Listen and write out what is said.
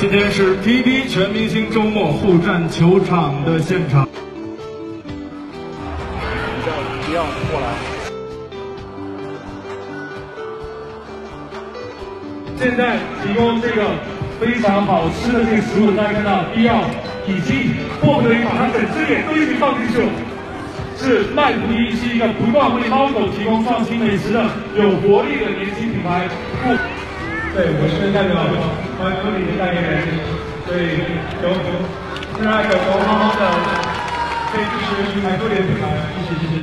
今天是 TB 全明星周末互战球场的现场。 不要过来。 现在提供这个非常好吃的这个食物，大家看到必要已经迫不得已把它整只脸都已经放进去了。是麦普迪，是一个不断为猫狗提供创新美食的有活力的年轻品牌。对，我是代表麦普迪的代言人，对，有热爱狗狗猫猫的，可以支持麦普迪的品牌，谢谢谢谢。